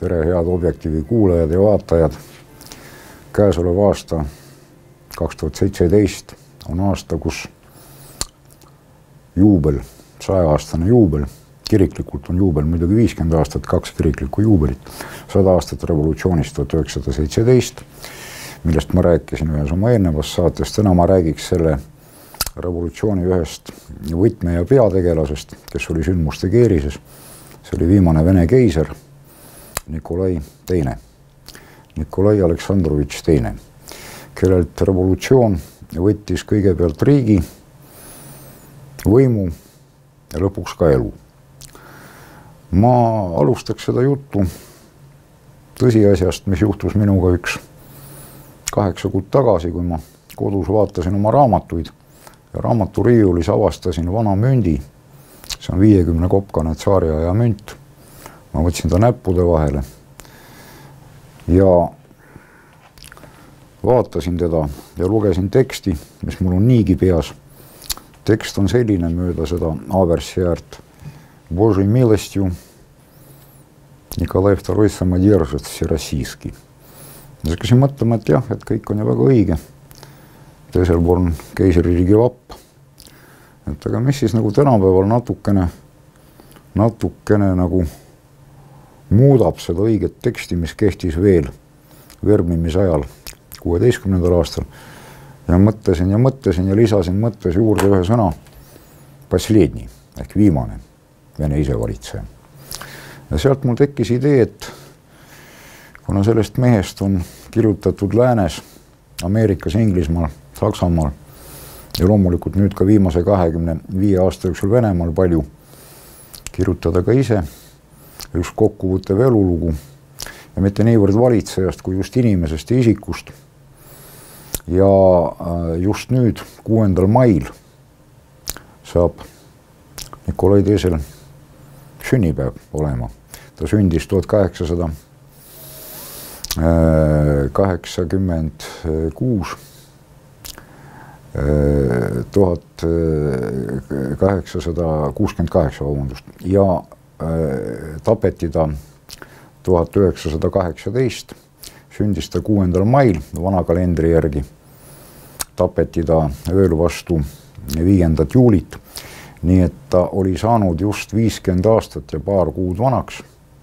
tere, head Objektiivi kuulajad ja vaatajad. Käesolev aasta 2017 on aasta, kus juubel, 100-aastane juubel, kiriklikult on juubel muidugi 50 aastat, 2 kiriklikku juubelit, 100 aastat revolutsioonist 1917, millest ma rääkisin ühes oma eelnevas saates. Täna ma räägiks selle revolutsiooni ühest võtme- ja peategelasest, kes oli sündmuste keerises. See oli viimane Vene keiser, Nikolai II, Nikolai Aleksandrovitš II, kellelt revolutsioon võttis kõigepealt riigi, võimu ja lõpuks ka elu. Ma alustaks seda juttu tõsiasjast, mis juhtus minuga 8 kuud tagasi, kui ma kodus vaatasin oma raamatuid ja raamaturiiulis avastasin vana mündi. See on 50-kopkane tsaariaja münt. Ma võtsin ta näppude vahele ja vaatasin teda ja lugesin teksti, mis mul on niigi peas. Tekst on selline mööda seda Aversi äärt. Božjой милостью Nikolai II самодержец всероссийский. Hakkasin mõtlema, et jah, et kõik on ju väga õige. Teisel pool on keisririigi vapp. Et aga mis siis nagu tänapäeval natukene nagu muudab seda õiget teksti, mis kehtis veel vermimise ajal 16. aastal. Ja mõtlesin ja lisasin mõttes juurde ühe sõna последний ehk viimane Vene isevalitseja. Ja sealt mul tekkis idee, et kuna sellest mehest on kirjutatud läänes, Ameerikas, Inglismaal, Saksamaal ja loomulikult nüüd ka viimase 25 aasta jooksul Venemaal palju, kirjutada ka ise üks kokkuvõttev elulugu ja mitte niivõrd valitsejast kui just inimesest ja isikust. Ja just nüüd 6. mail saab Nikolai II sünnipäev olema. Ta sündis 1886 ja tapeti ta 1918, sündis ta 6. mail vana kalendri järgi, tapeti ta ööl vastu 5. juulit, nii et ta oli saanud just 50 aastat ja paar kuud vanaks.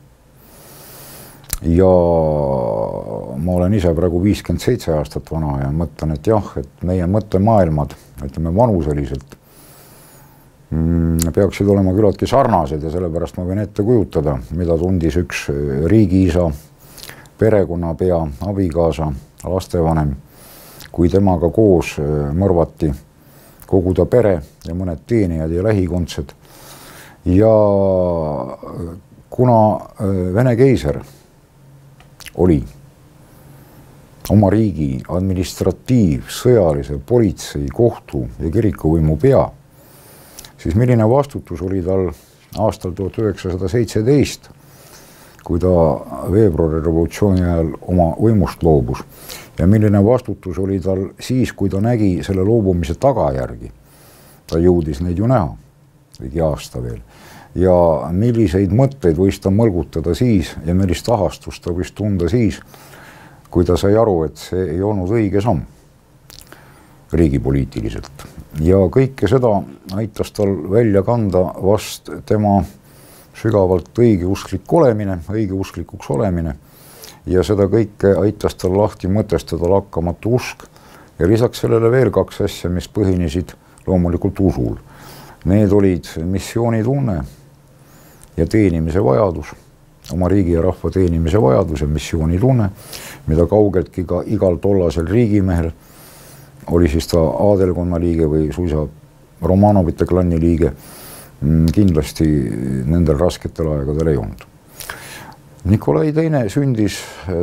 Ja ma olen ise praegu 57 aastat vana ja mõtlen, et jah, et meie mõttemaailmad, ütleme vanuseliselt, peaksid olema küllaltki sarnased ja sellepärast ma võin ette kujutada, mida tundis üks riigiisa, perekonnapea, abikaasa, lastevanem, kui temaga koos mõrvati kogu ta pere ja mõned teenijad ja lähikondsed. Ja kuna Vene keiser oli oma riigi administratiiv, sõjalise, politsei, kohtu ja kirikuvõimu pea, siis milline vastutus oli tal aastal 1917, kui ta veebruari revolutsiooni ajal oma võimust loobus ja milline vastutus oli tal siis, kui ta nägi selle loobumise tagajärgi. Ta jõudis neid ju näha, ligi aasta veel. Ja milliseid mõtteid võis ta mõlgutada siis ja millist ahastust ta võis tunda siis, kui ta sai aru, et see ei olnud õige samm riigipoliitiliselt. Ja kõike seda aitas tal välja kanda vast tema sügavalt õigeusklikuks olemine ja seda kõike aitas tal lahti mõtestada lakkamatu usk ja lisaks sellele veel 2 asja, mis põhinesid loomulikult usul. Need olid missioonitunne ja teenimise vajadus, oma riigi ja rahva teenimise vajadus ja missioonitunne, mida kaugeltki ka igal tollasel riigimehel, oli siis ta aadelkonna liige või suisa Romanovite klanni liige, kindlasti nendel rasketel aegadel ei olnud. Nikolai II sündis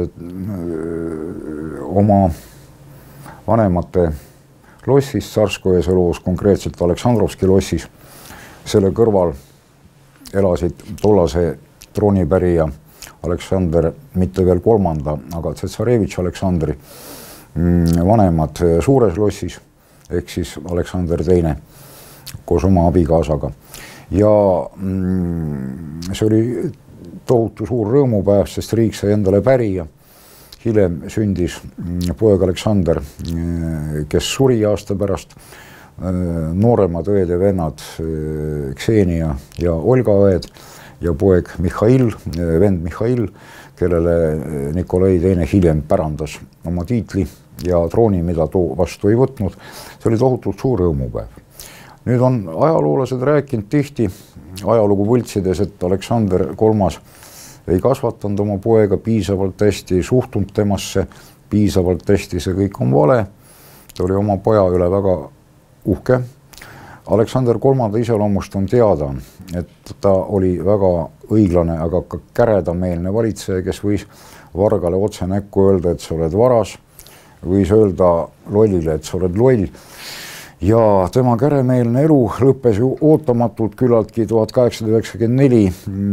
oma vanemate lossis, Sarskoje sõloos, konkreetselt Aleksandrovski lossis. Selle kõrval elasid tollase troonipärija Aleksander, mitte veel 3., aga Tsetsarevitš Aleksandri vanemad suures lossis, ehk siis Aleksander II koos oma abikaasaga. Ja see oli tohutu suur rõõmupäev, sest riik sai endale pärija. Hiljem sündis poeg Aleksander, kes suri aasta pärast. Nooremad õed ja vennad Ksenia ja Olga õed ja poeg Mihhail, vend Mihhail, kellele Nikolai teine hiljem pärandas oma tiitli ja trooni, mida too vastu ei võtnud. See oli tohutult suur rõõmupäev. Nüüd on ajaloolased rääkinud tihti ajalugu võltsides, et Aleksander III ei kasvatanud oma poega piisavalt hästi, suhtunud temasse piisavalt hästi, see kõik on vale. Ta oli oma poja üle väga uhke. Aleksander III iseloomust on teada, et ta oli väga õiglane, aga ka käredameelne valitseja, kes võis vargale otse näkku öelda, et sa oled varas, võis öelda lollile, et sa oled loll. Ja tema käremeelne elu lõppes ju ootamatult küllaltki 1894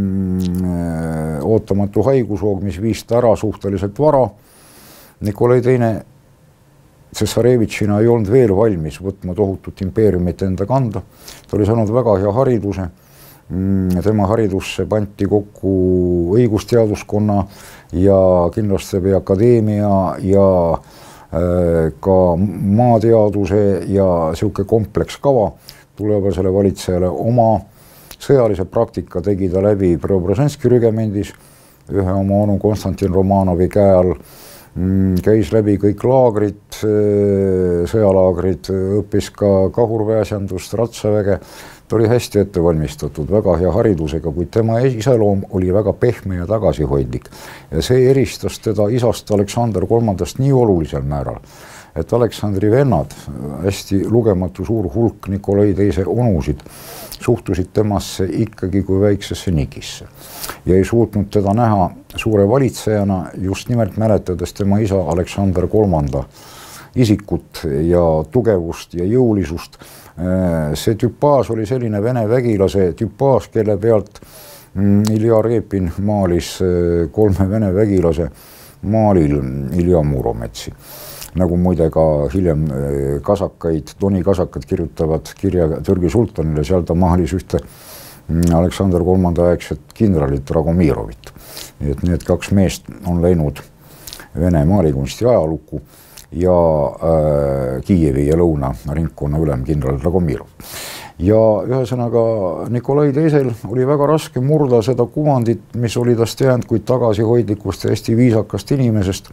ootamatu haigushoog, mis viis ta ära suhteliselt vara. Nikolai teine Cesarevitšina ei olnud veel valmis võtma tohutut impeeriumit enda kanda. Ta oli saanud väga hea hariduse. Tema haridusse panti kokku õigusteaduskonna ja Kindlustabi akadeemia ja ka maateaduse ja siuke komplekskava tulevasele valitsejale. Oma sõjalise praktika tegi ta läbi Preobrazhenski rügemendis, ühe oma onu Konstantin Romanovi käe all, käis läbi kõik laagrid, sõjalaagrid, õppis ka kahurväesendust, ratsaväge. Ta oli hästi ette valmistatud, väga hea haridusega, kuid tema iseloom oli väga pehme ja tagasihoidlik. Ja see eristas teda isast Aleksander III nii olulisel määral, et Aleksandri vennad, hästi lugematu suur hulk Nikolai teise onusid, suhtusid temasse ikkagi kui väiksesse nigisse ja ei suutnud teda näha suure valitsejana, just nimelt mäletades tema isa Aleksander III isikut ja tugevust ja jõulisust. See tüpaaž oli selline vene vägilase tüpaaž, kelle pealt Ilja Repin maalis 3 vene vägilase maalil Ilja Murometsi. Nagu muide ka hiljem kasakaid, Doni kasakad kirjutavad kirja Türgi sultanile, seal ta maalis ühte Aleksander III aegset kindralit Dragomirovit. Nii et need 2 meest on läinud Vene maalikunsti ajalukku ja Kiievi ja Lõuna ringkonna ülem kindral Dragomirov. Ja ühesõnaga Nikolai teisel oli väga raske murda seda kuvandit, mis oli tast jäänud kui tagasihoidlikust ja hästi viisakast inimesest.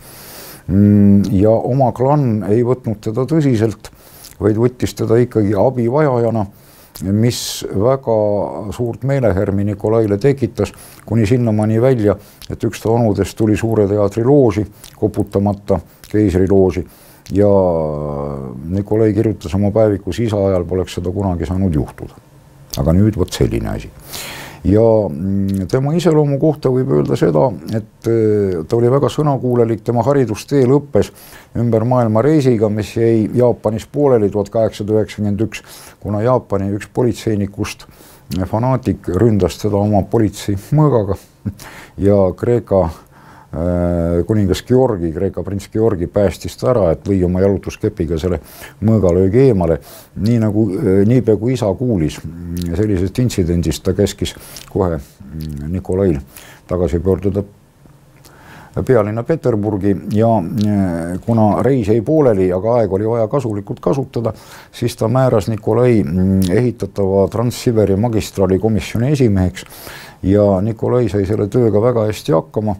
Ja oma klann ei võtnud teda tõsiselt, vaid võttis teda ikkagi abivajajana, mis väga suurt meelehärmi Nikolaile tekitas, kuni sinnamaani välja, et üks ta onudest tuli Suure teatri looži, koputamata keisrilooži, ja Nikolai kirjutas oma päevikus, isa ajal poleks seda kunagi saanud juhtuda. Aga nüüd võt selline asi. Ja tema iseloomu kohta võib öelda seda, et ta oli väga sõnakuulelik, tema haridustee lõppes ümber maailma reisiga, mis jäi Jaapanis pooleli 1891, kuna Jaapani üks politseinikust fanaatik ründas teda oma politsei mõõgaga ja Kreeka kuningas Georgi, Kreeka prints Georgi päästis ta ära, et lõi oma jalutuskepiga selle mõõgalöögi eemale. Niipea kui isa kuulis sellisest intsidendist, ta käskis kohe Nikolail tagasi pöörduda pealinna Peterburgi ja kuna reis jäi pooleli, aga aeg oli vaja kasulikult kasutada, siis ta määras Nikolai ehitatava Transsiberi magistraali komisjoni esimeheks ja Nikolai sai selle tööga väga hästi hakkama.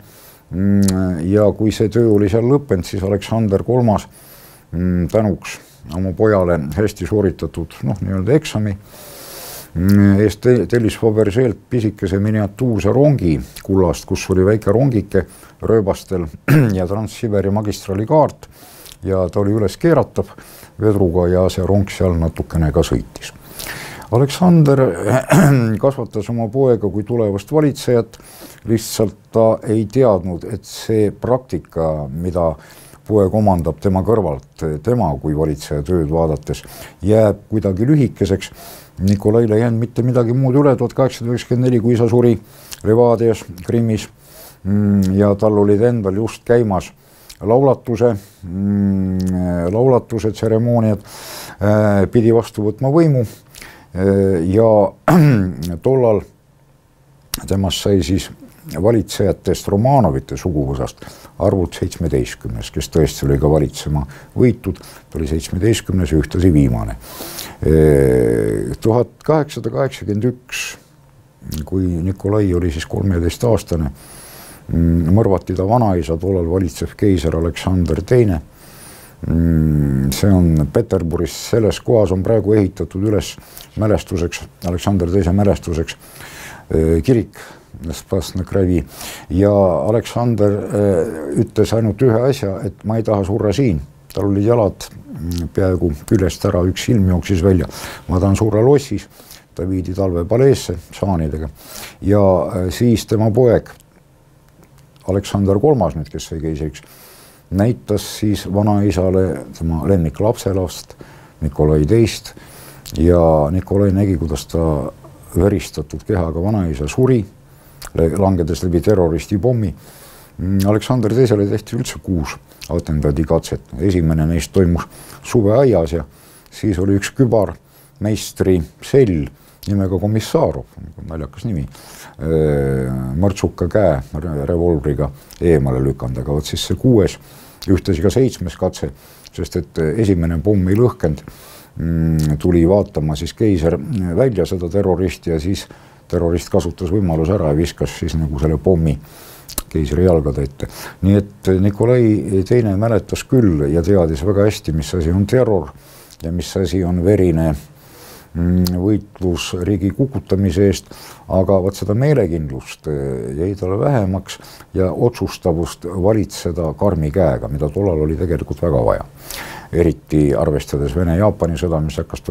Ja kui see töö oli seal lõppenud, siis Aleksander III tänuks oma pojale hästi sooritatud eksami eest tellis Faberge'lt pisikese miniatuurse rongi kullast, kus oli väike rongike rööbastel ja Transsiberi magistraali kaart ja ta oli üles keeratav vedruga ja see rong seal natukene ka sõitis. Aleksander kasvatas oma poega kui tulevast valitsejat, lihtsalt ta ei teadnud, et see praktika, mida poeg omandab tema kõrvalt, tema kui valitseja tööd vaadates, jääb kuidagi lühikeseks. Nikolaile jäänud mitte midagi muud üle 1894, kui isa suri Levadias, Krimmis ja tal olid endal just käimas laulatuse tseremooniad, pidi vastu võtma võimu ja tollal temast sai siis valitsejatest Romanovite suguvõsast arvult 17, kes tõesti oli ka valitsema võitud, ta oli 17 ja ühtlasi viimane. 1881, kui Nikolai oli siis 13-aastane, mõrvati ta vanaisa, tollal valitsev keiser Aleksander II. See on Peterburis, selles kohas on praegu ehitatud üles mälestuseks, Aleksander II mälestuseks kirik Spasna Kravi ja Aleksander ütles ainult ühe asja, et ma ei taha surra siin. Tal olid jalad peaaegu küljest ära, üks silm jooksis välja. Ma tahan surra lossis, ta viidi talve paleesse saanidega ja siis tema poeg Aleksander III, nüüd, kes sai keisriks, näitas siis vanaisale tema lemmik lapselast Nikolai II ja Nikolai nägi, kuidas ta veristatud kehaga vanaisa suri, langedes läbi terroristi pommi. Aleksander II tehti üldse 6 atentaadi katset. Esimene neist toimus suveaias ja siis oli üks kübarmeistri sell nimega Komissarov, naljakas nimi, mõrtsuka käe revolvriga eemale lükanud, aga võt siis see 6, ühtesi ka 7 katse, sest et esimene pomm ei lõhkend, tuli vaatama siis keiser välja seda terroristi ja siis terrorist kasutas võimalus ära ja viskas siis nagu selle pommi keisri jalgade ette. Nii et Nikolai teine mäletas küll ja teadis väga hästi, mis asi on terror ja mis asi on verine võitlus riigi kukutamise eest, aga vaat seda meelekindlust jäi talle vähemaks ja otsustavust valitseda karmi käega, mida tollal oli tegelikult väga vaja. Eriti arvestades Vene-Jaapani sõda, mis hakkas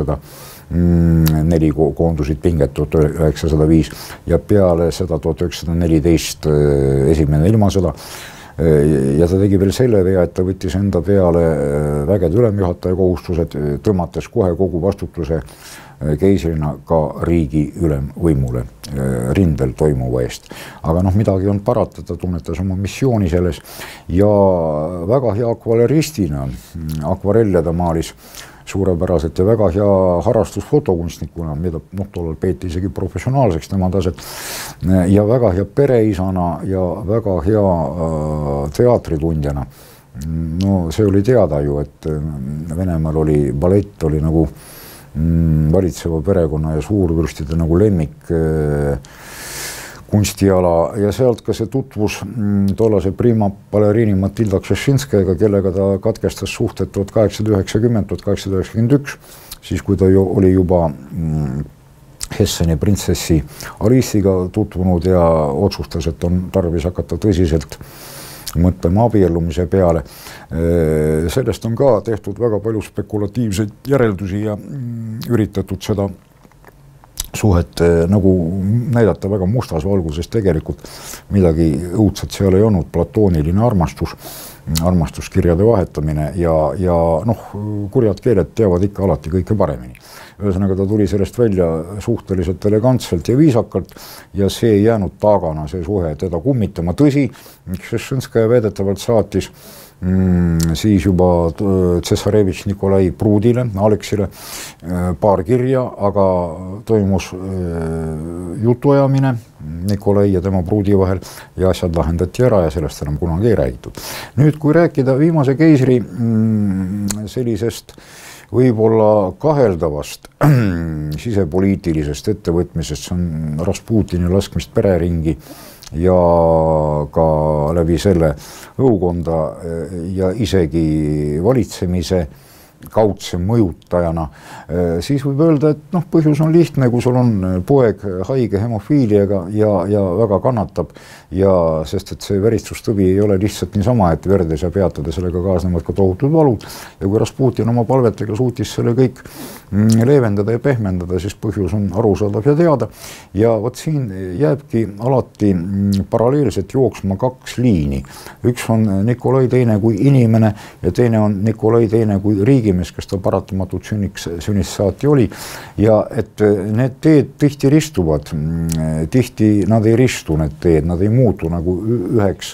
1904 koondusid pinget 1905 ja peale seda 1914 esimene ilmasõda. Ja ta tegi veel selle vea, et ta võttis enda peale vägede ülemjuhataja kohustused, tõmmates kohe kogu vastutuse keisrina ka riigi ülemvõimule rindel toimuva eest. Aga midagi on parata, ta tunnetas oma missiooni selles ja väga hea akvareristina, akvarelle ta maalis suurepäraselt ja väga hea harrastus fotokunstnikuna, mida tollal peeti isegi professionaalseks tema taset ja väga hea pereisana ja väga hea teatritundjana. No see oli teada ju, et Venemaal oli ballett oli nagu valitseva perekonna ja suurvürstide nagu lemmik kunstiala ja sealt ka see tutvus tollase prima baleriini Matilda Kšešinskajaga, kellega ta katkestas suhted 1890-1891, siis kui ta oli juba Hesseni printsessi Aliisiga tutvunud ja otsustas, et on tarvis hakata tõsiselt mõtlema abiellumise peale. Sellest on ka tehtud väga palju spekulatiivseid järeldusi ja üritatud seda suhet nagu näidata väga mustas valguses, tegelikult midagi õudset seal ei olnud, platooniline armastuskirjade vahetamine ja kurjad keeled teavad ikka alati kõike paremini. Ühesõnaga ta tuli sellest välja suhteliselt elegantselt ja viisakalt ja see ei jäänud taagana see suhe teda kummitama. Tõsi, Kšešinskaja väidetavalt saatis siis juba Cesarevitš Nikolai pruudile, Aleksile paar kirja, aga toimus jutuajamine Nikolai ja tema pruudi vahel ja asjad lahendati ära ja sellest enam kunagi ei räägitud. Nüüd, kui rääkida viimase keisri sellisest võib-olla kaheldavast sisepoliitilisest ettevõtmisest, see on Rasputini laskmist pereringi ja ka läbi selle õukonda ja isegi valitsemise kaudse mõjutajana, siis võib öelda, et põhjus on lihtne, kui sul on poeg haige hemofiiliaga ja väga kannatab ja sest, et see veristustõvi ei ole lihtsalt niisama, et verd ei saa peatada, sellega kaasnevad ka tohutud valud ja kui Rasputin oma palvetega suutis selle kõik leevendada ja pehmendada, siis põhjus on arusaadav ja teada ja vot siin jääbki alati paralleelselt jooksma 2 liini. Üks on Nikolai teine kui inimene ja teine on Nikolai teine kui riigimees, kes ta paratamatult sünnist saati oli ja et need teed tihti ristuvad, tihti nad ei ristu need teed, nad ei muutu nagu üheks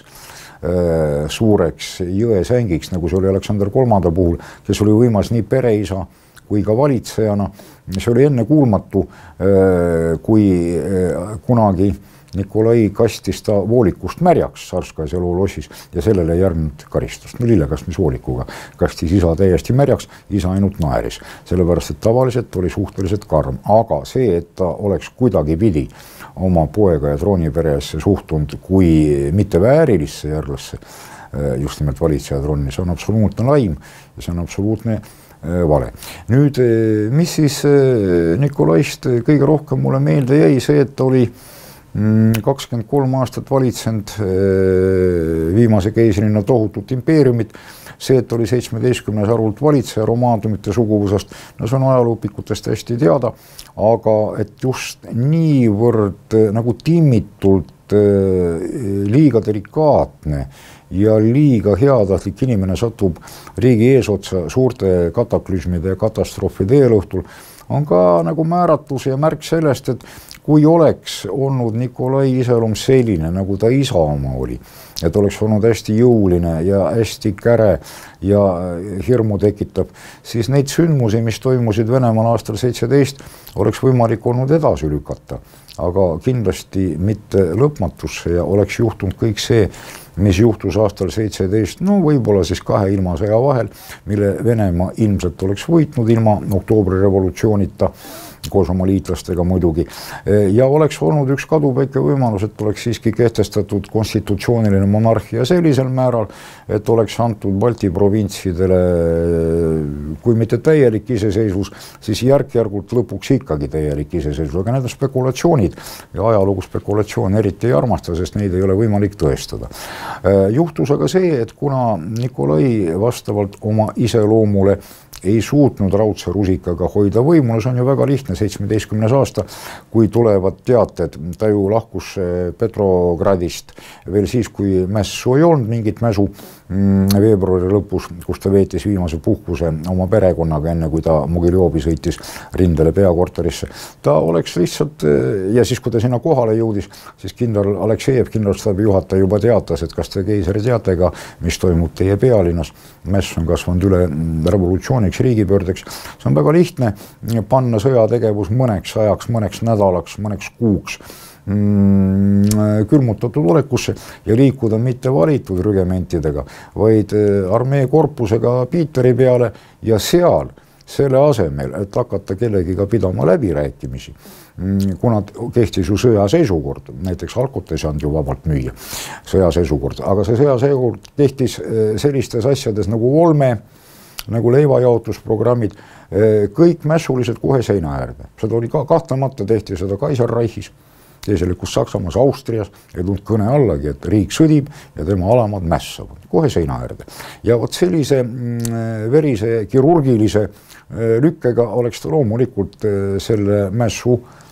suureks jõesängiks, nagu see oli Aleksander III puhul, kes oli võimas nii pereisa kui ka valitsejana. See oli enne kuulmatu, kui kunagi Nikolai kastis ta voolikust märjaks Sarskaja lossis ja sellele ei järgnud karistust. No lillekastmisvoolikuga kastis isa täiesti märjaks, isa ainult naeris, sellepärast et tavaliselt oli suhteliselt karm, aga see, et ta oleks kuidagi pidi oma poega ja trooniperesse suhtunud kui mitte väärilisse järglasse, just nimelt valitseja trooni, see on absoluutne laim ja see on absoluutne vale. Nüüd, mis siis Nikolaist kõige rohkem mulle meelde jäi, see, et ta oli 23 aastat valitsenud viimase keisrina tohutut impeeriumit, see, et oli 17 arvult valitseja romaandumite suguvusest, no see on ajalooõpikutest hästi teada, aga et just niivõrd nagu timmitult liiga delikaatne ja liiga heatahtlik inimene satub riigi eesotsa suurte kataklüsmide ja katastroofide eelõhtul, on ka nagu määratlus ja märk sellest, et kui oleks olnud Nikolai iseloom selline, nagu ta isa oma oli, et oleks olnud hästi jõuline ja hästi käre ja hirmu tekitab, siis neid sündmusi, mis toimusid Venemaal aastal 17, oleks võimalik olnud edasi lükata, aga kindlasti mitte lõpmatusse ja oleks juhtunud kõik see, mis juhtus aastal 17, no võib-olla siis 2 ilmasõja vahel, mille Venemaa ilmselt oleks võitnud ilma oktoobri revolutsioonita, koos oma liitlastega muidugi, ja oleks olnud üks kadupäike võimalus, et oleks siiski kehtestatud konstitutsiooniline monarhia sellisel määral, et oleks antud Balti provintsidele, kui mitte täielik iseseisvus, siis järk-järgult lõpuks ikkagi täielik iseseisvus, aga need on spekulatsioonid ja ajalugu spekulatsioon eriti ei armasta, sest neid ei ole võimalik tõestada. Juhtus aga see, et kuna Nikolai vastavalt oma iseloomule ei suutnud raudse rusikaga hoida võimu, see on ju väga lihtne, 17. aasta, kui tulevad teated, ta ju lahkus Petrogradist veel siis, kui mässu ei olnud mingit mäsu veebruari lõpus, kus ta veetis viimase puhkuse oma perekonnaga, enne kui ta Mogiljovi sõitis rindele peakorterisse. Ta oleks lihtsalt, ja siis kui ta sinna kohale jõudis, siis kindral Aleksejev, kindralstaabi juhataja juba teatas, et kas te keisari teate ka, mis toimub teie pealinnas. Mäss on kasvanud üle revolutsiooniks, riigipöördeks. See on väga lihtne panna sõjategevus mõneks ajaks, mõneks nädalaks, mõneks kuuks külmutatud olekusse ja liikuda mitte valitud rügementidega, vaid armee korpusega Piiteri peale ja seal selle asemel, et hakata kellegiga pidama läbirääkimisi, kuna kehtis ju sõjaseisukord, näiteks alkot ei saanud ju vabalt müüa, sõjaseisukord, aga see sõjaseisukord kehtis sellistes asjades nagu olme, nagu leivajaotusprogrammid, kõik mässulised kohe seina äärde. Seda oli ka kahtlemata, tehti seda Kaiserreichis, teiselikus Saksamaas, Austrias, ei tulnud kõne allagi, et riik sõdib ja tema alamad mässavad, kohe seina äärde. Ja vot sellise verise kirurgilise lükkega oleks ta loomulikult selle mässu,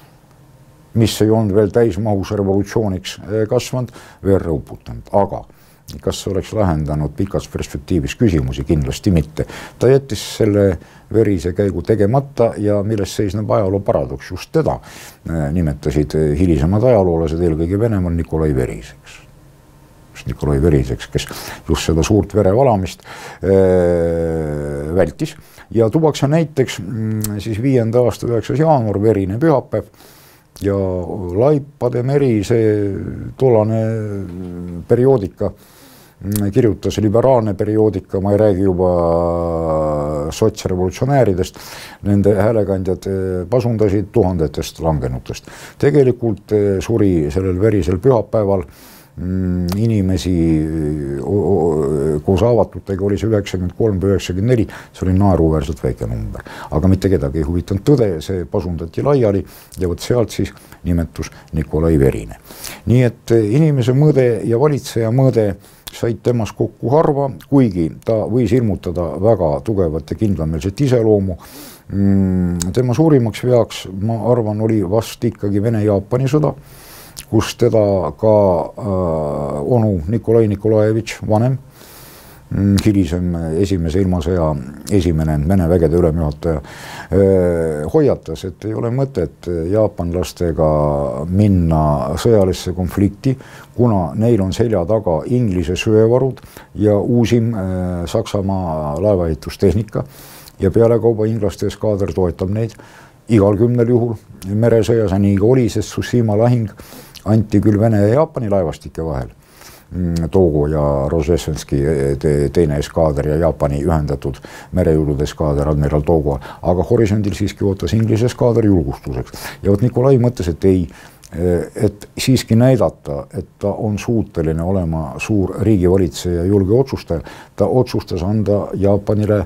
mis ei olnud veel täismahus revolutsiooniks kasvanud, verre uputanud, aga kas see oleks lahendanud pikas perspektiivis küsimusi? Kindlasti mitte. Ta jättis selle verise käigu tegemata ja milles seisneb ajaloo paradoks. Just teda nimetasid hilisemad ajaloolased, eelkõige Venemaal Nikolai Veriseks. Nikolai Veriseks, kes just seda suurt verevalamist vältis. Ja tuuakse näiteks siis 5. aasta 9. jaanuar, verine pühapäev, ja Laipade meri, see tollane perioodika, kirjutas liberaalne perioodika, ma ei räägi juba sotsrevolutsionääridest, nende häälekandjad pasundasid tuhandetest langenutest. Tegelikult suri sellel verisel pühapäeval inimesi koos avatutega oli see 93 või 94, see oli naeruväärselt väike number, aga mitte kedagi ei huvitanud tõde, see pasundati laiali ja võt sealt siis nimetus Nikolai Verine. Nii et inimese mõõde ja valitseja mõõde said temas kokku harva, kuigi ta võis ilmutada väga tugevat ja kindlameelset iseloomu. Tema suurimaks veaks, ma arvan, oli vast ikkagi Vene-Jaapani sõda, kus teda ka onu Nikolai Nikolajevitš vanem, hilisem esimese ilmasõja esimene Vene vägede ülemjuhataja, hoiatas, et ei ole mõtet jaapanlastega minna sõjalisse konflikti, kuna neil on selja taga Inglise söevarud ja uusim Saksamaa laevaehitustehnika ja pealekauba inglaste eskaader toetab neid igal 10 juhul meresõjas, nii ka oli, sest Tsushima lahing anti küll Vene ja Jaapani laevastike vahel, Togo ja Rozhesvenski teine eskaader ja Jaapani ühendatud merejõudude eskaader admiral Togo, aga horisondil siiski ootas Inglise eskaader julgustuseks. Ja vot Nikolai mõtles, et siiski näidata, et ta on suuteline olema suur riigivalitseja ja julge otsustaja, ta otsustas anda Jaapanile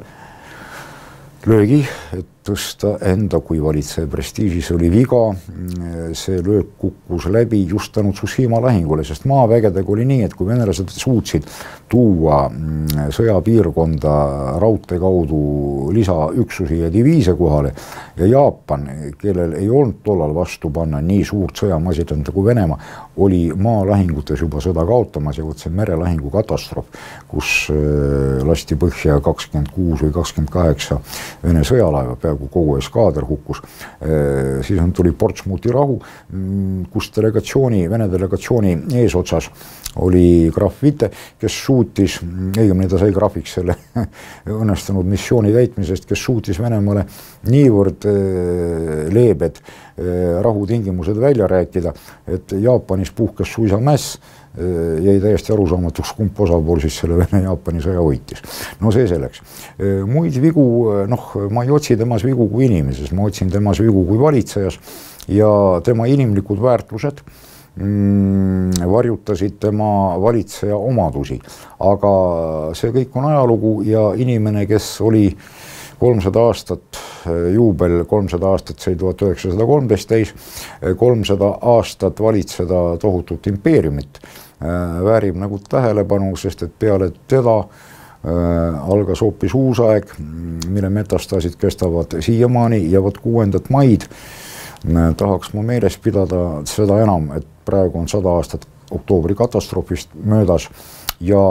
löögi, et tõsta enda kui valitseja prestiižis oli viga, see löök kukkus läbi just tänu Tsushima lahingule, sest maavägedega oli nii, et kui venelased suutsid tuua sõjapiirkonda raudtee kaudu lisaüksusi ja diviise kohale ja Jaapan, kellel ei olnud tollal vastu panna nii suurt sõjamasinat kui Venemaa, oli maalahingutes juba sõda kaotamas ja see merelahingu katastroof, kus lasti põhja 26 või 28 Vene sõjalaeva, peaaegu kogu eskaader hukkus. Siis tuli Portsmuthi rahu, kus Vene delegatsiooni eesotsas oli Graf Witte, kes suutis, õigemini ta sai graafiks selle õnnestunud missiooni täitmisest, kes suutis Venemaale niivõrd leebed rahutingimused välja rääkida, et Jaapanis puhkes suisa mäss, jäi täiesti arusaamatuks, kumb osapool siis selle Vene-Jaapani sõja võitis. No see selleks. Muid vigu, ma ei otsi temas vigu kui inimeses, ma otsin temas vigu kui valitsejas ja tema inimlikud väärtused varjutasid tema valitseja omadusi. Aga see kõik on ajalugu ja inimene, kes oli 300 aastat juubel, 300 aastat sai 1913 täis, 300 aastat valitseda tohutut impeeriumit, väärib nagu tähelepanu, sest et peale teda algas hoopis uus aeg, mille metastaasid kestavad siiamaani ja vot 6. maid tahaks ma meeles pidada seda enam, et praegu on 100 aastat oktoobri katastroofist möödas ja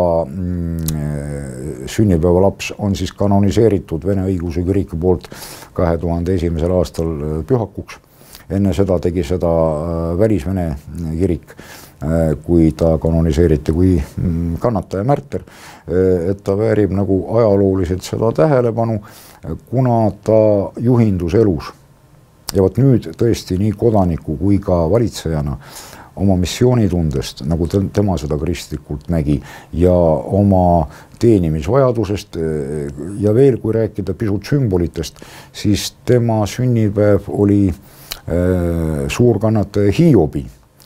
sünnipäeva laps on siis kanoniseeritud Vene õigeusu kiriku poolt 2001. aastal pühakuks. Enne seda tegi seda Välisvene kirik, kui ta kanoniseeriti kui kannataja märter, et ta väärib nagu ajalooliselt seda tähelepanu, kuna ta juhindus elus. Ja vot nüüd tõesti nii kodaniku kui ka valitsejana oma missioonitundest, nagu tema seda kristlikult nägi, ja oma teenimisvajadusest ja veel, kui rääkida pisut sümbolitest, siis tema sünnipäev oli suurkannataja Hiobi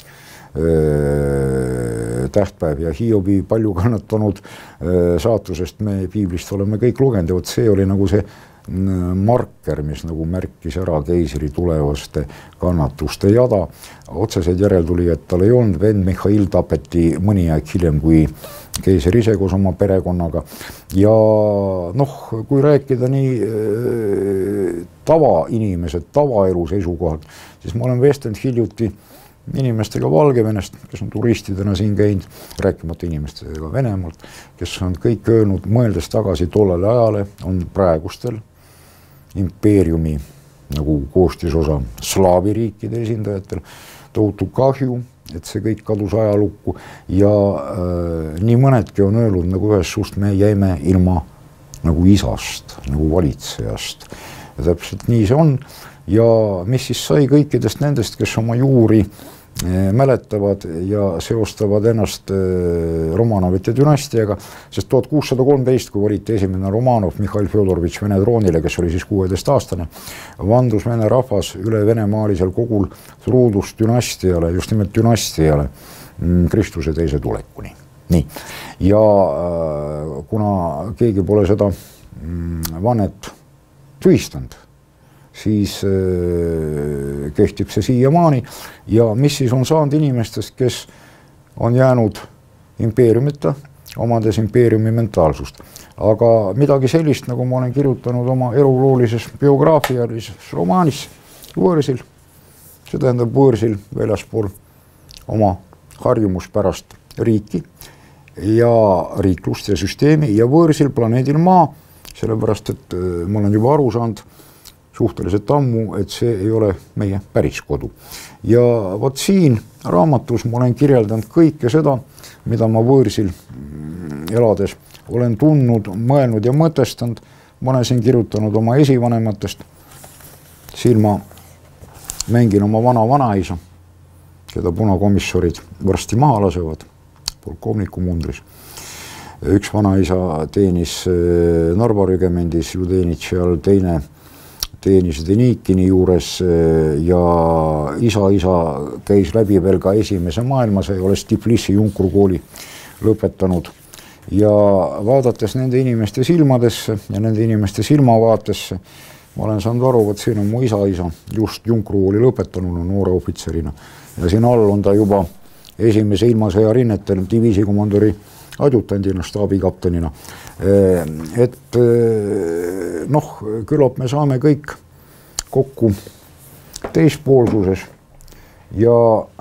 tähtpäev ja Hiobi palju kannatanud saatusest me piiblist oleme kõik lugenud ja vot see oli nagu see marker, mis nagu märkis ära keisri tulevaste kannatuste jada. Otseseid järeltulijad tal ei olnud, vend Mihhail tapeti mõni aeg hiljem kui keiser ise koos oma perekonnaga. Ja kui rääkida nii tavainimesed, tavaelu seisukohalt, siis ma olen vestelnud hiljuti inimestega Valgevenest, kes on turistidena siin käinud, rääkimata inimestega Venemaalt, kes on kõik öelnud, mõeldes tagasi tollele ajale, on praegustel impeeriumi nagu koostisosa slaavi riikide esindajatel tohutu kahju, et see kõik kadus ajalukku ja nii mõnedki on öelnud nagu ühes suust, me jäime ilma nagu isast, nagu valitsejast. Ja täpselt nii see on. Ja mis siis sai kõikidest nendest, kes oma juuri mäletavad ja seostavad ennast Romanovite dünastiaga, sest 1613, kui valiti esimene Romanov, Mihhail Fjodorovitš Vene troonile, kes oli siis 16-aastane, vandus Vene rahvas üle venemaalisel kogul truudust dünastiale, just nimelt dünastiale Kristuse teise tulekuni. Nii. Ja kuna keegi pole seda vannet tühistanud, siis kehtib see siiamaani ja mis siis on saanud inimestest, kes on jäänud impeeriumita, omades impeeriumi mentaalsust. Aga midagi sellist, nagu ma olen kirjutanud oma eluloolises biograafialises romaanis võõrsil, see tähendab võõrsil väljaspool oma harjumuspärast riiki ja riiklust ja süsteemi ja võõrsil planeedil Maa, sellepärast, et ma olen juba aru saanud suhteliselt ammu, et see ei ole meie päris kodu. Ja vot siin raamatus ma olen kirjeldanud kõike seda, mida ma võõrsil elades olen tundnud, mõelnud ja mõtestanud. Ma olen siin kirjutanud oma esivanematest. Siin ma mängin oma vana-vanaisa, keda punakomissarid varsti maha lasevad, polkovniku mundris. Üks vanaisa teenis Narva rügemendis Judenitši all, teine teenis Denikini juures ja isa käis läbi veel ka esimese maailmasõja, olles Tiflissi Junkrukooli lõpetanud. Ja vaadates nende inimeste silmadesse ja nende inimeste silmavaatesse, ma olen saanud aru, et siin on mu isa just Junkrukooli lõpetanud noore ohvitserina. Ja siin all on ta juba esimese ilmasõja rinnetel diviisikomandori adjutandina, staabikaptenina. Et küllap me saame kõik kokku teispoolsuses ja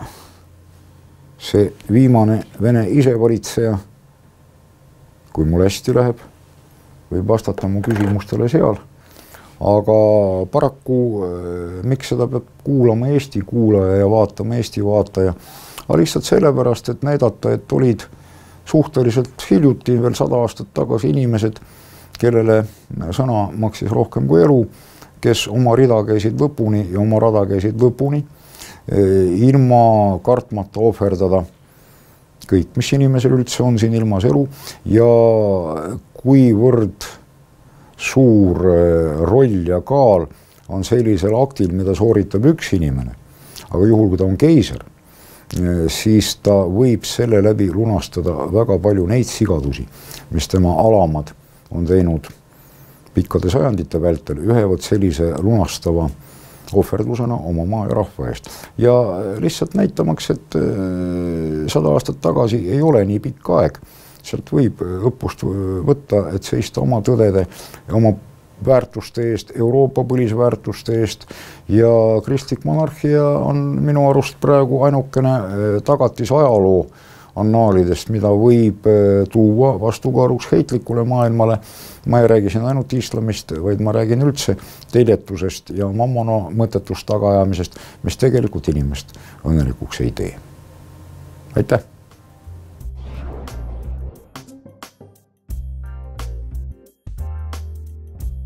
see viimane Vene isevalitseja, kui mul hästi läheb, võib vastata mu küsimustele seal. Aga paraku, miks seda peab kuulama Eesti kuulaja ja vaatama Eesti vaataja, aga lihtsalt sellepärast, et näidata, et olid suhteliselt hiljuti, veel 100 aastat tagasi inimesed, kellele sõna maksis rohkem kui elu, kes oma rida käisid võpuni ja oma rada käisid võpuni, ilma kartmata ohverdada kõik, mis inimesel üldse on siin ilmas elu ja kuivõrd suur roll ja kaal on sellisel aktil, mida sooritab üks inimene, aga juhul, kui ta on keiser, siis ta võib selle läbi lunastada väga palju neid sigadusi, mis tema alamad on teinud pikkade sajandite vältel ühe sellise lunastava ohverdusena oma maa ja rahva eest. Ja lihtsalt näitamaks, et 100 aastat tagasi ei ole nii pikk aeg. Sealt võib õppust võtta, et seista oma tõdede ja oma väärtuste eest, Euroopa põlisväärtuste eest ja kristlik monarhia on minu arust praegu ainukene tagatis ajaloo annaalidest, mida võib tuua vastukaaluks heitlikule maailmale. Ma ei räägi siin ainult islamist, vaid ma räägin üldse teljetusest ja mammona mõttetust tagaajamisest, mis tegelikult inimest õnnelikuks ei tee. Aitäh!